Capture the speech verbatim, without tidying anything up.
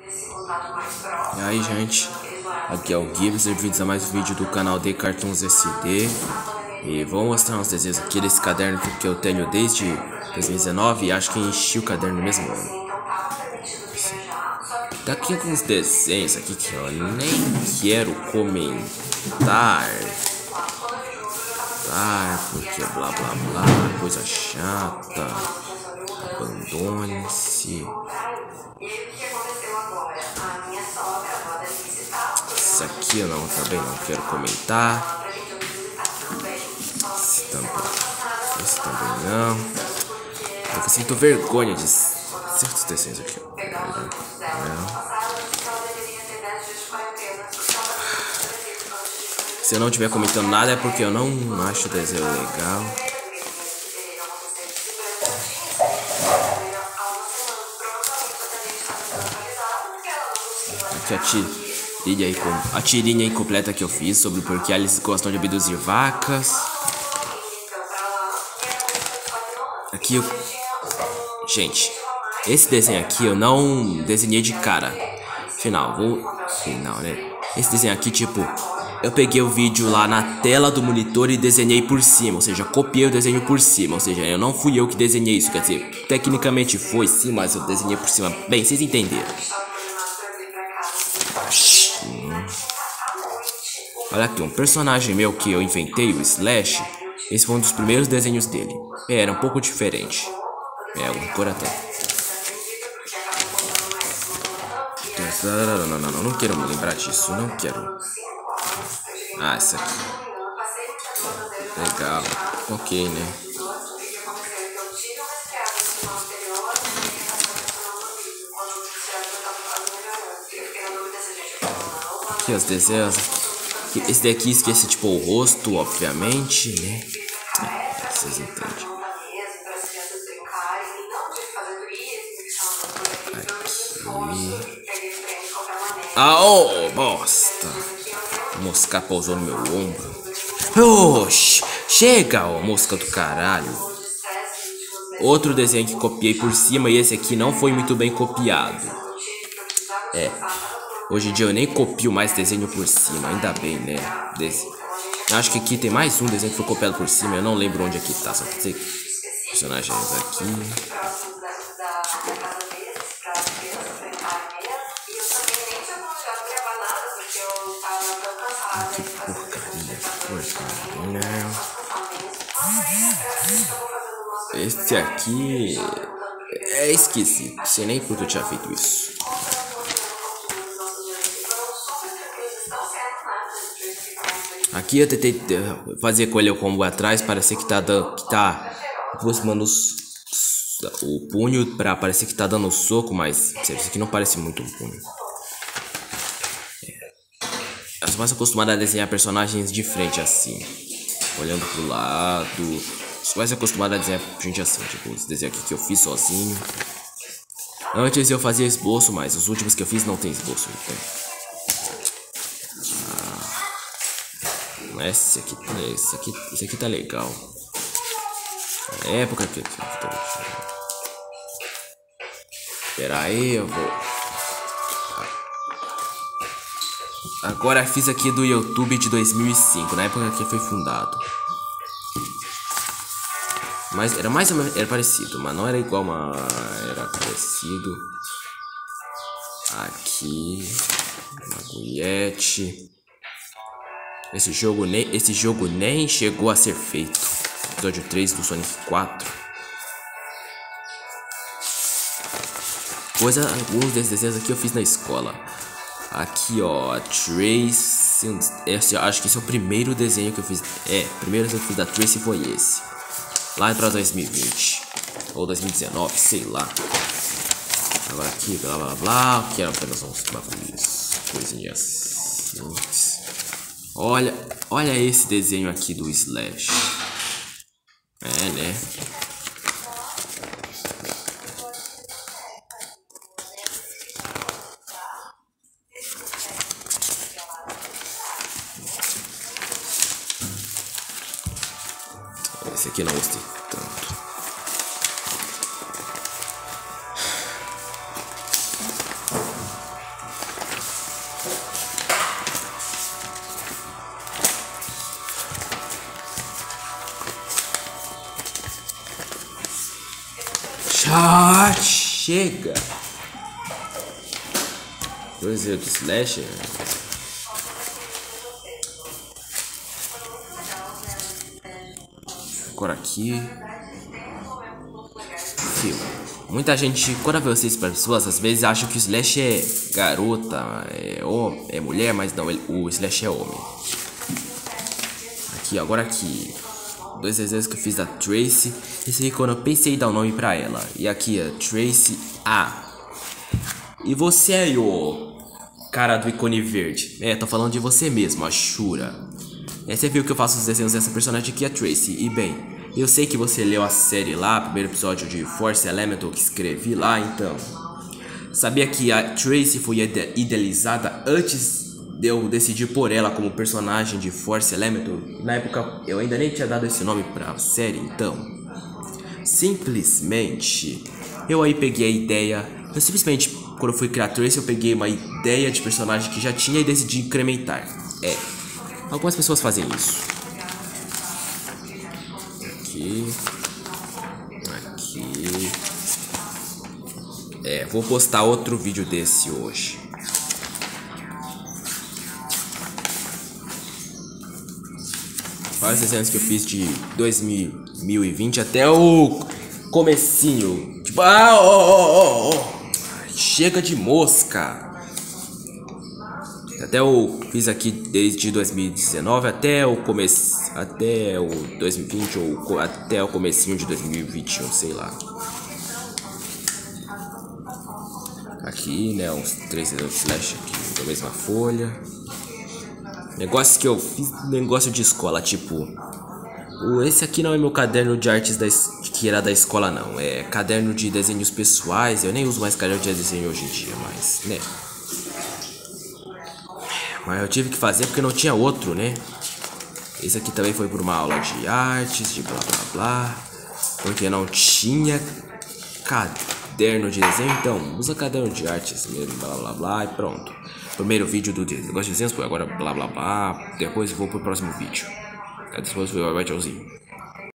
E aí, gente, aqui é o Gibbs, bem-vindos a mais um vídeo do canal de Cartoons S D. E vou mostrar uns desenhos aqui desse caderno que eu tenho desde dois mil e dezenove e acho que enchi o caderno no mesmo ano. Tá aqui alguns desenhos aqui que eu nem quero comentar, tá? Porque blá blá blá, coisa chata, abandone-se. Esse aqui eu não, também não quero comentar. Esse também, esse também não. Eu sinto vergonha de certos desenhos aqui. Não. Se eu não estiver comentando nada é porque eu não acho o desenho legal. Aqui a tirinha, a tirinha incompleta que eu fiz sobre por que eles gostam de abduzir vacas. Aqui eu... Gente, esse desenho aqui eu não desenhei de cara. Final, vou... Final, né? Esse desenho aqui, tipo... Eu peguei o vídeo lá na tela do monitor e desenhei por cima. Ou seja, copiei o desenho por cima. Ou seja, eu não fui eu que desenhei isso. Quer dizer, tecnicamente foi sim, mas eu desenhei por cima. Bem, vocês entenderam. Olha aqui, um personagem meu que eu inventei, o Slash. Esse foi um dos primeiros desenhos dele. É, era um pouco diferente. É, uma cor até. Não, não, não, não, não quero me lembrar disso. Não quero. Ah, essa aqui. Legal. Ok, né? Aqui os desenhos. Esse daqui esquece tipo o rosto, obviamente, né? É, vocês entendem. Aqui. Ah, oh, bosta! A mosca pousou no meu ombro. Oxi, chega, ó, mosca do caralho. Outro desenho que copiei por cima e esse aqui não foi muito bem copiado. É, hoje em dia eu nem copio mais desenho por cima, ainda bem, né? Desse. Acho que aqui tem mais um desenho que foi copiado por cima, eu não lembro onde aqui tá, só que tem personagens aqui. Que porcaria, porcaria. Esse aqui é esquisito, sei nem porque eu tinha feito isso. Aqui eu tentei fazer com ele o combo atrás, parece que tá dando, que tá aproximando os, o punho pra parecer que tá dando soco, mas isso aqui não parece muito um punho. Eu sou mais acostumado a desenhar personagens de frente assim, olhando pro lado. Sou mais acostumado a desenhar gente assim, tipo os desenhos aqui que eu fiz sozinho. Antes eu fazia esboço, mas os últimos que eu fiz não tem esboço. Então. Ah, esse aqui, esse aqui, esse aqui tá legal. Na época que Pera aí, eu vou. Agora fiz aqui do YouTube de dois mil e cinco, na época que foi fundado. Mas era mais ou menos, era parecido, mas não era igual, mas era parecido. Aqui, uma agulhete. Esse jogo nem, esse jogo nem chegou a ser feito. Episódio três do Sonic quatro. Coisa, alguns desses desenhos aqui eu fiz na escola. Aqui, ó, Trace. Esse, acho que esse é o primeiro desenho que eu fiz. É, o primeiro desenho que eu fiz da Trace foi esse. Lá pra dois mil e vinte. Ou dois mil e dezenove, sei lá. Agora aqui, blá blá blá. Que era apenas uns bagulhos. Coisinhas simples. Olha, olha esse desenho aqui do Slash. É, né? Esse aqui eu não gostei tanto. Ah, chega! Dois erros de slash. Agora aqui. Fio. Muita gente, quando vê vocês pessoas, às vezes acham que o slash é garota, é, homem, é mulher, mas não, ele, o slash é homem. Aqui, agora aqui. Dois desenhos que eu fiz da Tracy. Esse aqui quando eu pensei em dar o um nome pra ela. E aqui, a Tracy A. E você aí, ô cara do ícone verde. É, tô falando de você mesmo, a Shura. É, você viu que eu faço os desenhos dessa personagem aqui, a Tracy. E bem, eu sei que você leu a série lá, primeiro episódio de Force Elemental que escrevi lá, então. Sabia que a Tracy foi idealizada antes de eu decidir por ela como personagem de Force Elemental? Na época eu ainda nem tinha dado esse nome pra série, então. Simplesmente, eu aí peguei a ideia. Eu simplesmente, quando eu fui criar a Tracy, eu peguei uma ideia de personagem que já tinha e decidi incrementar. É, algumas pessoas fazem isso. Aqui. Aqui. É, vou postar outro vídeo desse hoje. Vários desenhos que eu fiz de dois mil e vinte até o comecinho. Tipo, ah, ó, ó, ó. Chega de mosca. Até eu fiz aqui desde dois mil e dezenove até o começo, até o dois mil e vinte ou até o comecinho de dois mil e vinte e um, sei lá. Aqui, né, uns três flash aqui da mesma folha. Negócio que eu fiz, negócio de escola, tipo, esse aqui não é meu caderno de artes da, que era da escola, não. É caderno de desenhos pessoais. Eu nem uso mais caderno de desenho hoje em dia, mas, né. Mas eu tive que fazer porque não tinha outro, né. Esse aqui também foi por uma aula de artes, de blá blá blá. Porque não tinha caderno de desenho, então usa caderno de artes mesmo, blá blá blá e pronto. Primeiro vídeo do negócio de desenhos foi agora blá blá blá. Depois eu vou pro próximo vídeo. Depois foi o tchauzinho.